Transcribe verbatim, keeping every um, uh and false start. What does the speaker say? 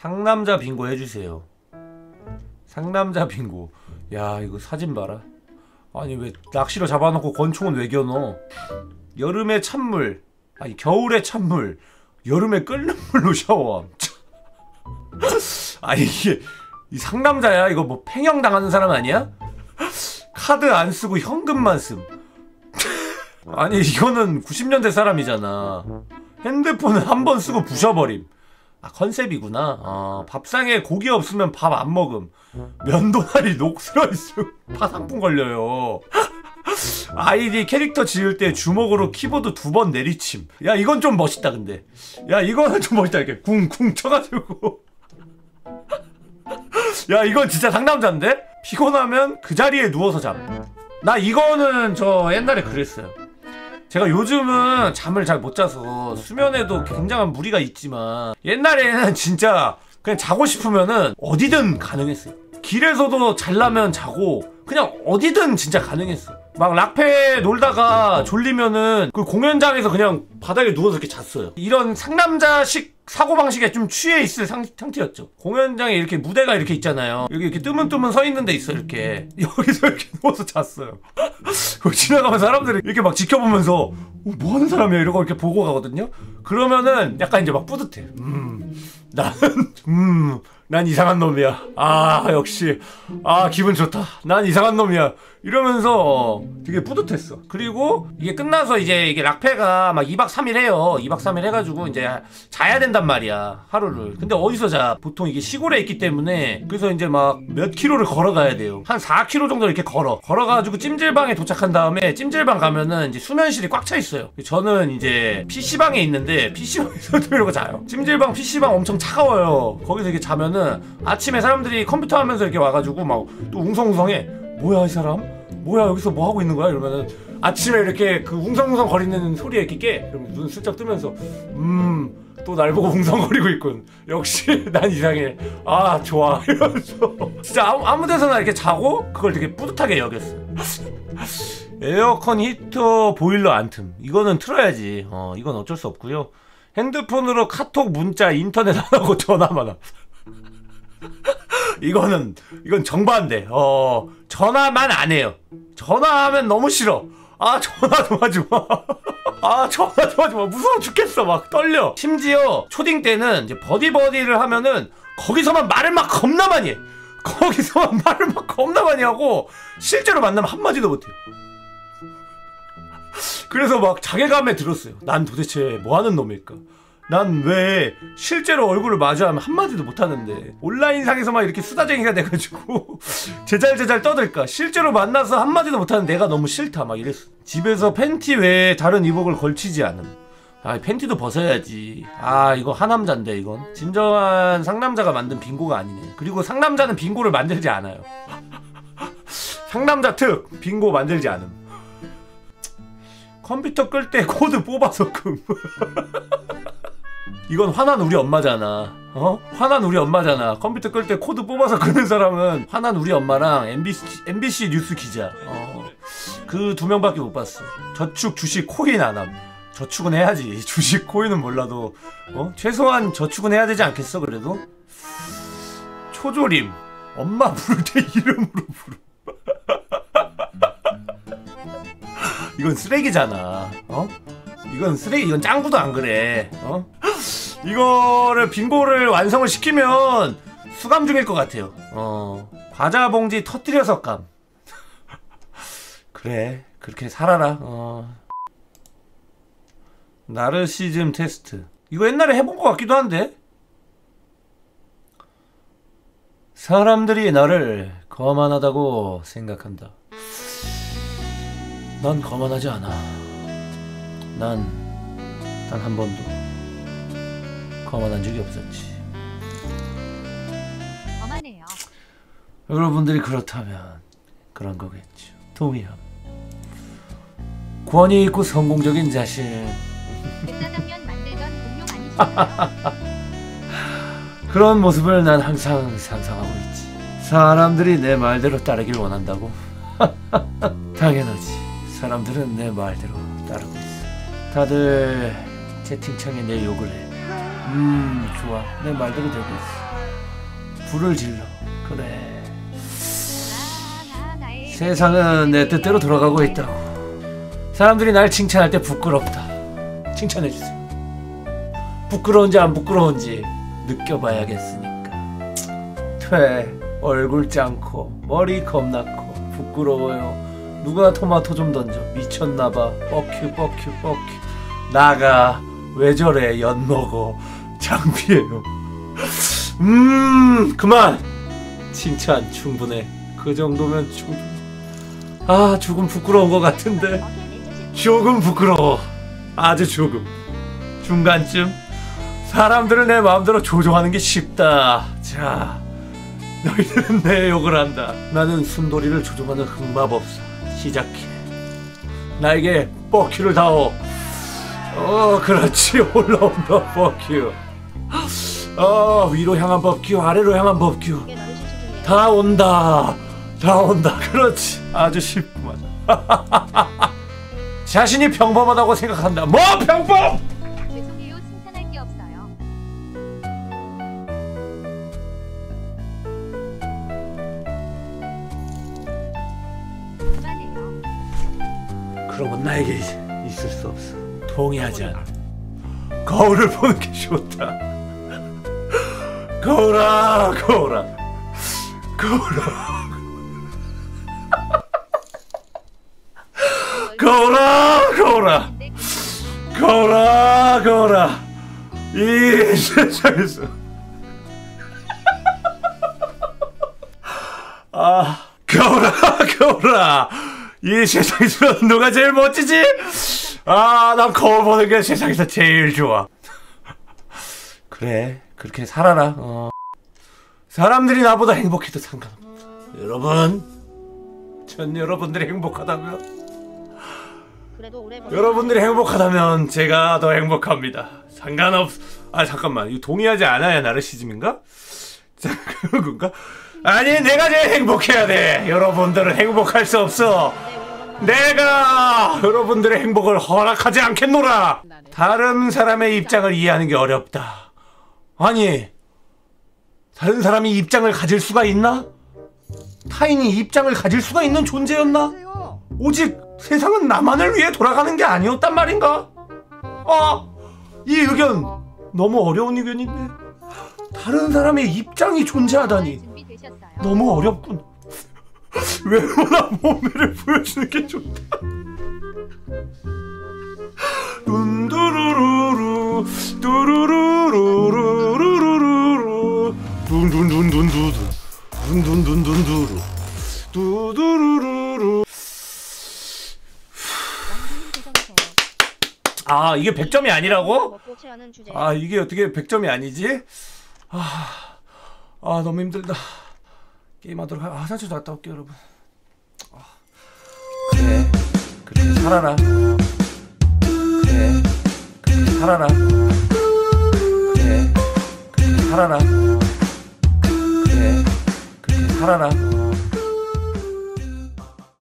상남자 빙고 해주세요. 상남자 빙고. 야 이거 사진 봐라. 아니 왜 낚시로 잡아놓고 권총은 왜 겨눠? 여름에 찬물, 아니 겨울에 찬물, 여름에 끓는 물로 샤워함. 아니 이게 이 상남자야? 이거 뭐 팽형 당하는 사람 아니야? 카드 안 쓰고 현금만 씀. 아니 이거는 구십 년대 사람이잖아. 핸드폰은 한 번 쓰고 부셔버림. 아 컨셉이구나. 어, 밥상에 고기 없으면 밥 안 먹음. 면도날이 녹슬어 있음. 파상풍 걸려요. 아이디 캐릭터 지을 때 주먹으로 키보드 두 번 내리침. 야 이건 좀 멋있다 근데. 야 이거는 좀 멋있다. 이렇게 쿵쿵 쳐가지고. 야 이건 진짜 상남자인데? 피곤하면 그 자리에 누워서 잠. 나 이거는 저 옛날에 그랬어요. 제가 요즘은 잠을 잘 못 자서 수면에도 굉장한 무리가 있지만 옛날에는 진짜 그냥 자고 싶으면은 어디든 가능했어요. 길에서도 잘라면 자고 그냥 어디든 진짜 가능했어. 막 락페 놀다가 졸리면은 그 공연장에서 그냥 바닥에 누워서 이렇게 잤어요. 이런 상남자식 사고방식에 좀 취해 있을 상, 상태였죠. 공연장에 이렇게 무대가 이렇게 있잖아요. 여기 이렇게 뜨문뜨문 서 있는 데 있어 이렇게. 여기서 이렇게 누워서 잤어요. 지나가면 사람들이 이렇게 막 지켜보면서 어, 뭐 하는 사람이야 이러고 이렇게 보고 가거든요. 그러면은 약간 이제 막 뿌듯해. 음 나는 음 난 이상한 놈이야. 아 역시 아 기분 좋다. 난 이상한 놈이야. 이러면서 되게 뿌듯했어. 그리고 이게 끝나서 이제 이게 락페가 막 이박 삼일 해요. 이박 삼일 해가지고 이제 자야 된단 말이야 하루를. 근데 어디서 자? 보통 이게 시골에 있기 때문에 그래서 이제 막 몇 킬로를 걸어가야 돼요. 한 사 킬로 정도 이렇게 걸어 걸어가지고 찜질방에 도착한 다음에 찜질방 가면은 이제 수면실이 꽉 차 있어요. 저는 이제 피시방에 있는데 피시방에서 이러고 자요. 찜질방 피시방 엄청 차가워요. 거기서 이렇게 자면은 아침에 사람들이 컴퓨터 하면서 이렇게 와가지고 막 또 웅성웅성해. 뭐야 이 사람? 뭐야 여기서 뭐 하고 있는 거야? 이러면은 아침에 이렇게 그 웅성웅성 거리는 소리에 이렇게 깨. 그러면 눈 슬쩍 뜨면서 음 또 날 보고 웅성거리고 있군. 역시 난 이상해. 아 좋아. 이러면서 진짜 아무, 아무 데서나 이렇게 자고 그걸 되게 뿌듯하게 여겼어. 에어컨 히터 보일러 안 틈. 이거는 틀어야지. 어 이건 어쩔 수 없고요. 핸드폰으로 카톡 문자 인터넷 안 하고 전화만 함. 이거는 이건 정반대. 어 전화만 안 해요. 전화하면 너무 싫어. 아 전화 좀 하지 마. 아 전화 좀 하지 마. 무서워 죽겠어. 막 떨려. 심지어 초딩 때는 이제 버디버디를 하면은 거기서만 말을 막 겁나 많이 해. 거기서만 말을 막 겁나 많이 하고 실제로 만나면 한마디도 못해요. 그래서 막 자괴감에 들었어요. 난 도대체 뭐하는 놈일까? 난 왜 실제로 얼굴을 마주하면 한마디도 못하는데 온라인상에서만 이렇게 수다쟁이가 돼가지고 제잘제잘 떠들까? 실제로 만나서 한마디도 못하는 내가 너무 싫다 막 이랬어. 집에서 팬티 외에 다른 이복을 걸치지 않음. 아 팬티도 벗어야지. 아 이거 하남자인데 이건 진정한 상남자가 만든 빙고가 아니네. 그리고 상남자는 빙고를 만들지 않아요. 상남자 특 빙고 만들지 않음. 컴퓨터 끌 때 코드 뽑아서 금. 이건 화난 우리 엄마잖아. 어? 화난 우리 엄마잖아. 컴퓨터 끌 때 코드 뽑아서 끄는 사람은 화난 우리 엄마랑 엠비씨, 엠비씨 뉴스 기자. 어. 그 두 명밖에 못 봤어. 저축, 주식, 코인 안 함. 저축은 해야지. 주식, 코인은 몰라도 어? 최소한 저축은 해야 되지 않겠어 그래도? 초조림. 엄마 부를 때 이름으로 부르. 이건 쓰레기잖아. 어? 이건 쓰레기. 이건 짱구도 안 그래. 어? 이거를 빙고를 완성을 시키면 수감 중일 것 같아요. 어. 과자 봉지 터뜨려서 감. 그래. 그렇게 살아라. 어. 나르시즘 테스트. 이거 옛날에 해본 것 같기도 한데. 사람들이 나를 거만하다고 생각한다. 난 거만하지 않아. 난 단 한 번도 거만한 적이 없었지. 거만해요. 여러분들이 그렇다면 그런 거겠죠. 동의함. 권위 있고 성공적인 자신. 백사삼년 만들던 공룡 아니신가요? 그런 모습을 난 항상 상상하고 있지. 사람들이 내 말대로 따르길 원한다고? 당연하지. 사람들은 내 말대로 따르고 있어. 다들 채팅창에 내 욕을 해. 음 좋아 내 말대로 되고 있어. 불을 질러. 그래 세상은 내 뜻대로 돌아가고 있다고. 사람들이 날 칭찬할 때 부끄럽다. 칭찬해주세요. 부끄러운지 안 부끄러운지 느껴봐야겠으니까. 퇴 얼굴 짱코 머리 겁나코 부끄러워요. 누가 토마토 좀 던져. 미쳤나봐. 뻑큐 뻑큐 뻑큐. 나가. 왜 저래 엿먹어. 창피해요. 음 그만. 칭찬 충분해. 그 정도면 충분해. 아 조금 부끄러운 것 같은데. 조금 부끄러워. 아주 조금. 중간쯤. 사람들을 내 마음대로 조종하는 게 쉽다. 자 너희들은 내 욕을 한다. 나는 순돌이를 조종하는 흑마법사. 시작해. 나에게 뻑큐를 다오. 어 그렇지. 올라온다 뻑큐. 어 위로 향한 뻑큐 아래로 향한 뻑큐. 다 온다 다 온다. 그렇지. 아주 쉽구만. 자신이 평범하다고 생각한다. 뭐 평범! 죄송해요. 칭찬할 게 없어요. 그만해요. 그런 건 나에게 있을 수 없어. 동의하지 않아. 거울을 보는 게 좋다. 거울아 거울아 거울아 거울아 거울아 거울아 거울아 이 세상에서 아 거울아 거울아 이 세상에서 누가 제일 멋지지? 아 난 거울 보는 게 세상에서 제일 좋아. 그래 그렇게 살아라. 어. 사람들이 나보다 행복해도 상관없다. 여러분 전 여러분들이 행복하다면 그래도 오래 여러분들이 행복하다면 제가 더 행복합니다. 상관없. 아 잠깐만 이거 동의하지 않아야 나르시즘인가? 그런 건가? 아니 내가 제일 행복해야 돼. 여러분들은 행복할 수 없어. 내가 여러분들의 행복을 허락하지 않겠노라. 다른 사람의 입장을 이해하는 게 어렵다. 아니 다른 사람이 입장을 가질 수가 있나? 타인이 입장을 가질 수가 있는 존재였나? 오직 세상은 나만을 위해 돌아가는 게 아니었단 말인가? 아, 이 의견 너무 어려운 의견인데. 다른 사람의 입장이 존재하다니 준비되셨어요? 너무 어렵군. 외모나 몸매를 보여주는 게 좋다. 둔두루루루 두루루루루루루루 둔둔둔둔두두 둔둔둔둔두루 두두루루루. 아 이게 백 점이 아니라고? 아 이게 어떻게 백 점이 아니지? 아, 아 너무 힘들다. 게임하도록 하... 아 화장실 좀 갔다 올게요 여러분. 아, 그래 그렇게 살아라. 그래 그렇게 살아라. 그래 그렇게 살아라. 그래 그렇게 살아라.